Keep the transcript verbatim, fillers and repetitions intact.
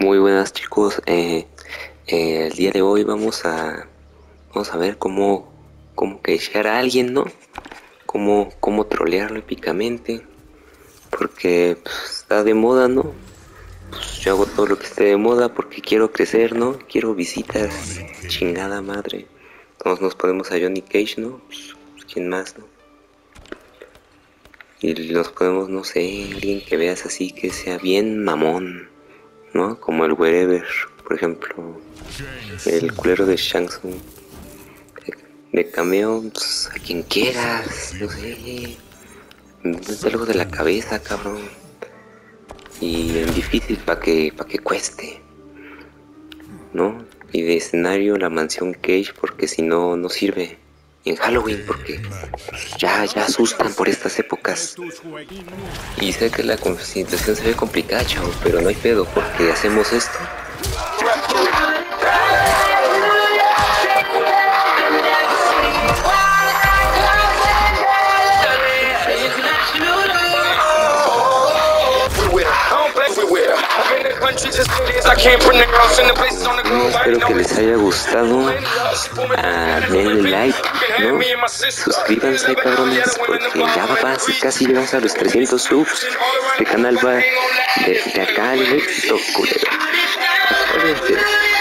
Muy buenas chicos, eh, eh, el día de hoy vamos a vamos a ver cómo cómo crashear a alguien, ¿no? Cómo cómo trolearlo épicamente, porque pues, está de moda, ¿no? Pues yo hago todo lo que esté de moda porque quiero crecer, ¿no? Quiero visitas, chingada madre. Todos nos ponemos a Johnny Cage, ¿no? Pues, ¿quién más, no? Y nos podemos, no sé, alguien que veas así que sea bien mamón, ¿no? Como el Wherever, por ejemplo, el culero de Shang Tsung. De cameo, pues, a quien quieras, no sé. Métete algo de la cabeza, cabrón. Y en difícil para que, pa que cueste, ¿no? Y de escenario la mansión Cage porque si no, no sirve. Y en Halloween porque pues, ya, ya asustan por estas épocas. Y sé que la situación se ve complicada, chavo, pero no hay pedo porque hacemos esto. No, espero que les haya gustado. Ah, denle like, ¿no? Suscríbanse, cabrones, porque ya va casi, casi llegamos a los trescientos subs. Este canal va de, de acá al éxito, culero.